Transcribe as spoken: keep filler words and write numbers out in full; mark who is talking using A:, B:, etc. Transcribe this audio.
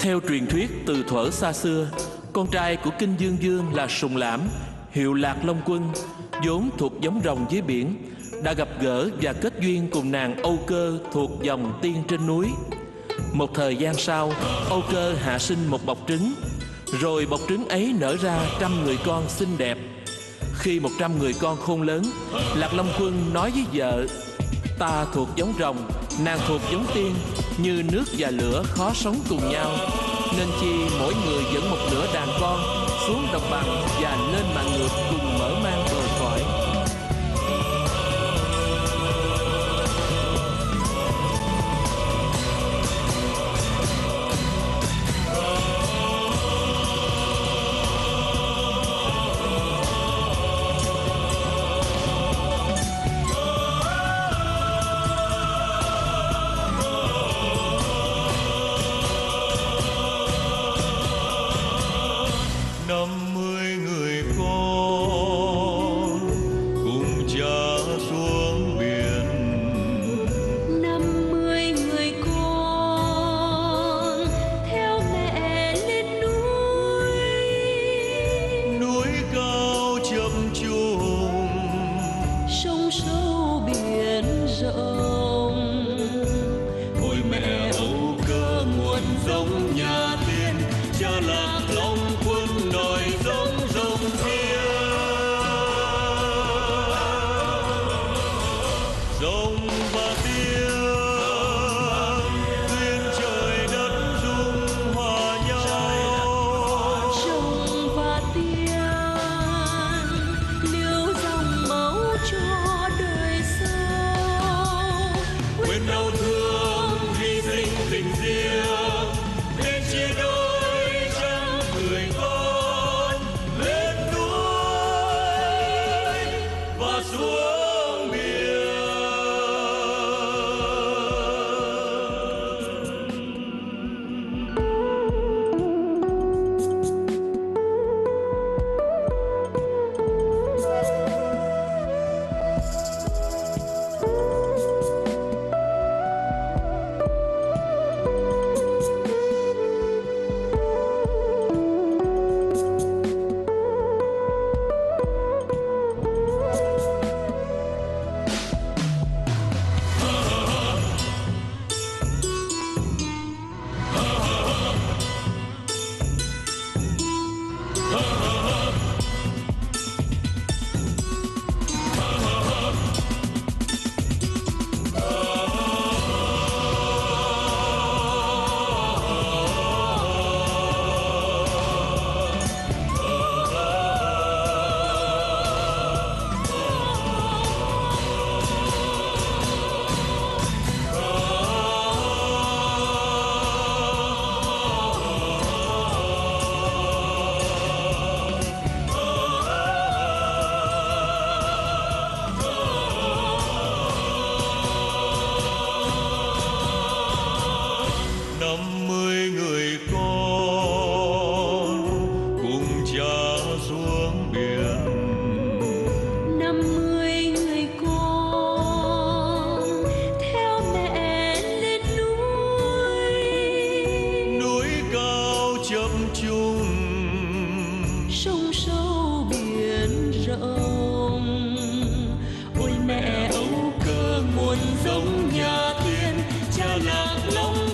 A: Theo truyền thuyết từ thuở xa xưa, con trai của Kinh Dương Dương là Sùng Lãm, hiệu Lạc Long Quân, vốn thuộc giống rồng dưới biển, đã gặp gỡ và kết duyên cùng nàng Âu Cơ thuộc dòng tiên trên núi. Một thời gian sau, Âu Cơ hạ sinh một bọc trứng, rồi bọc trứng ấy nở ra trăm người con xinh đẹp. Khi một trăm người con khôn lớn, Lạc Long Quân nói với vợ: ta thuộc giống rồng, nàng thuộc giống tiên, như nước và lửa khó sống cùng nhau, nên chi mỗi người dẫn một nửa đàn con xuống đồng bằng và lên mạng ngược cùng mở mang bờ cõi.
B: Sông sâu biển rộng, ôi mẹ Âu Cơ nguồn giống nhà tiên, cha Lạc Long